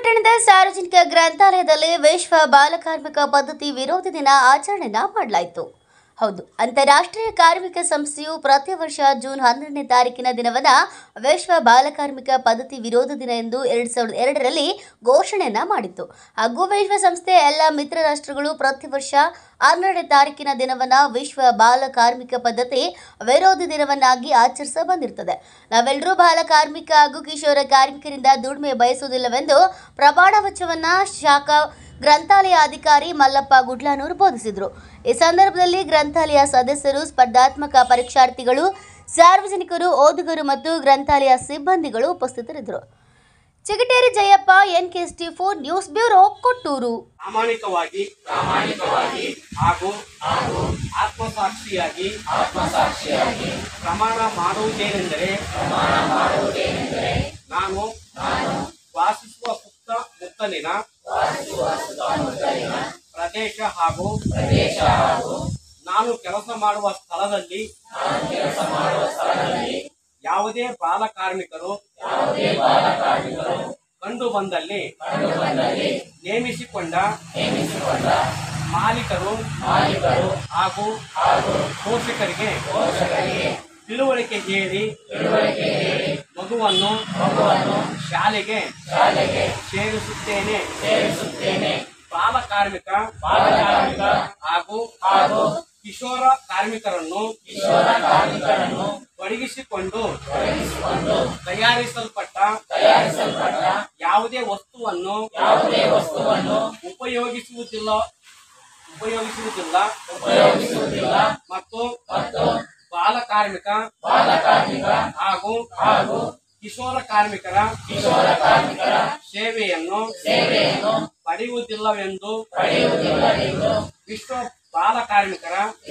ಪಟ್ಟಣದ ಸಾರ್ವಜನಿಕ ಗ್ರಂಥಾಲಯದಲ್ಲಿ ವಿಶ್ವ ಬಾಲಕಾರ್ಮಿಕ ಪದ್ಧತಿ ವಿರೋಧಿ ದಿನ ಆಚರಣೆಯನ್ನು ಮಾಡಲಾಯಿತು. ಹೌದು, ಅಂತಾರಾಷ್ಟ್ರೀಯ ಕಾರ್ಮಿಕ ಸಂಸ್ಥೆಯು ಪ್ರತಿ ವರ್ಷ ಜೂನ್ 12ನೇ ತಾರೀಕಿನ ದಿನವನ್ನು ವಿಶ್ವ ಬಾಲಕಾರ್ಮಿಕ ಪದ್ಧತಿ ವಿರೋಧ ದಿನ ಎಂದು 2002ರಲ್ಲಿ ಘೋಷಣೆಯನ್ನ ಮಾಡಿತ್ತು. ಹಾಗೂ ವಿಶ್ವಸಂಸ್ಥೆಯ ಎಲ್ಲ ಮಿತ್ರ ರಾಷ್ಟ್ರಗಳು ಪ್ರತಿ ವರ್ಷ 12ನೇ ತಾರೀಕಿನ ದಿನವನ್ನು ವಿಶ್ವ ಬಾಲಕಾರ್ಮಿಕ ಪದ್ಧತಿ ವಿರೋಧಿ ದಿನವನ್ನಾಗಿ ಆಚರಿಸ ಬಂದಿರುತ್ತದೆ. ನಾವೆಲ್ಲರೂ ಬಾಲ ಕಾರ್ಮಿಕ ಹಾಗೂ ಕಿಶೋರ ಕಾರ್ಮಿಕರಿಂದ ದುಡಿಮೆ ಬಯಸುವುದಿಲ್ಲವೆಂದು ಪ್ರಮಾಣ ವಚನವನ್ನು ಶಾಖಾ ಗ್ರಂಥಾಲಯ ಅಧಿಕಾರಿ ಮಲ್ಲಪ್ಪ ಗುಡ್ಲಾನೂರು ಬೋಧಿಸಿದರು. ಈ ಸಂದರ್ಭದಲ್ಲಿ ಗ್ರಂಥಾಲಯ ಸದಸ್ಯರು, ಸ್ಪರ್ಧಾತ್ಮಕ ಪರೀಕ್ಷಾರ್ಥಿಗಳು, ಸಾರ್ವಜನಿಕರು, ಓದುಗರು ಮತ್ತು ಗ್ರಂಥಾಲಯ ಸಿಬ್ಬಂದಿಗಳು ಉಪಸ್ಥಿತರಿದ್ದರು. Chigateri Jayappa, NK64 news bureau, Kottur. ಪ್ರಾಮಾಣಿಕವಾಗಿ ಹಾಗೂ ಆತ್ಮಸಾಕ್ಷಿಯಾಗಿ ಪ್ರಮಾಣ ಮಾಡುವುದೇನೆಂದರೆ ನಾನು ವಾಸಿಸುವ ಸುತ್ತಮುತ್ತಲಿನ ಪ್ರದೇಶ ಹಾಗೂ ನಾನು ಕೆಲಸ ಮಾಡುವ ಸ್ಥಳದಲ್ಲಿ ಯಾವುದೇ ಬಾಲ ಕಾರ್ಮಿಕರು ಕಂಡು ಬಂದಲ್ಲಿ ನೇಮಿಸಿಕೊಂಡ ಮಾಲೀಕರು ಹಾಗೂ ಪೋಷಕರಿಗೆ ತಿಳುವಳಿಕೆ ಹೇಳಿ ಮಗುವನ್ನು ಶಾಲೆಗೆ ಸೇರಿಸುತ್ತೇನೆ. ಬಾಲ ಕಾರ್ಮಿಕ ಹಾಗೂ ಕಿಶೋರ ಕಾರ್ಮಿಕರನ್ನು ತೊಡಗಿಸಿಕೊಂಡು ತಯಾರಿಸಲ್ಪಟ್ಟ ಯಾವುದೇ ವಸ್ತುವನ್ನು ಉಪಯೋಗಿಸುವುದಿಲ್ಲ ಮತ್ತು ಬಾಲ ಕಾರ್ಮಿಕ ಹಾಗೂ ಕಿಶೋರ ಕಾರ್ಮಿಕರ ಸೇವೆಯನ್ನು ಪಡೆಯುವುದಿಲ್ಲವೆಂದು ವಿಶ್ವ ಬಾಲ ಕಾರ್ಮಿಕರ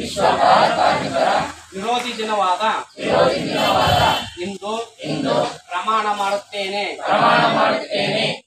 ವಿರೋಧಿ ದಿನವಾದ ಇಂದು ಪ್ರಮಾಣ ಮಾಡುತ್ತೇನೆ.